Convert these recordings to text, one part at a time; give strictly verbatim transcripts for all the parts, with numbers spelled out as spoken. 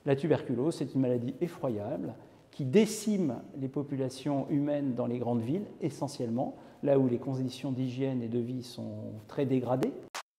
La tuberculose, c'est une maladie effroyable qui décime les populations humaines dans les grandes villes, essentiellement, là où les conditions d'hygiène et de vie sont très dégradées.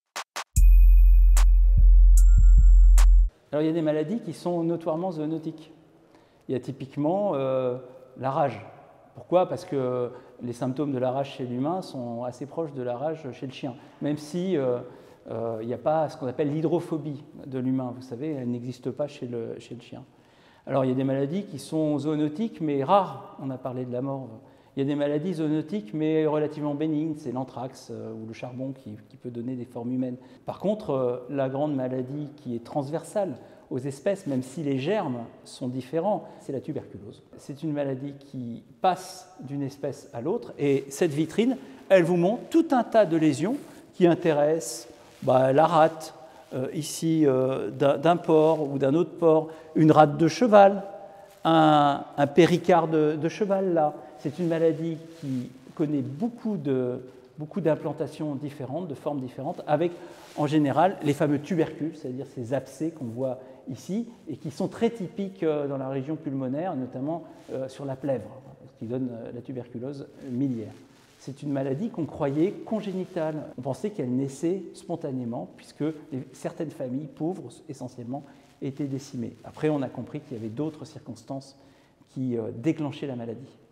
Alors, il y a des maladies qui sont notoirement zoonotiques. Il y a typiquement euh, la rage. Pourquoi? Parce que les symptômes de la rage chez l'humain sont assez proches de la rage chez le chien, même si euh, euh, il n'y a pas ce qu'on appelle l'hydrophobie de l'humain. Vous savez, elle n'existe pas chez le, chez le chien. Alors, il y a des maladies qui sont zoonotiques, mais rares. On a parlé de la morve. Il y a des maladies zoonotiques, mais relativement bénignes. C'est l'anthrax euh, ou le charbon qui, qui peut donner des formes humaines. Par contre, euh, la grande maladie qui est transversale aux espèces, même si les germes sont différents, c'est la tuberculose. C'est une maladie qui passe d'une espèce à l'autre. Et cette vitrine, elle vous montre tout un tas de lésions qui intéressent bah, la rate, euh, ici, euh, d'un porc ou d'un autre porc, une rate de cheval, un, un péricarde de, de cheval, là. C'est une maladie qui connaît beaucoup de, beaucoup d'implantations différentes, de formes différentes, avec en général les fameux tubercules, c'est-à-dire ces abcès qu'on voit ici, et qui sont très typiques dans la région pulmonaire, notamment euh, sur la plèvre, ce qui donne la tuberculose miliaire. C'est une maladie qu'on croyait congénitale. On pensait qu'elle naissait spontanément, puisque les, certaines familles pauvres, essentiellement, étaient décimées. Après, on a compris qu'il y avait d'autres circonstances qui euh, déclenchaient la maladie.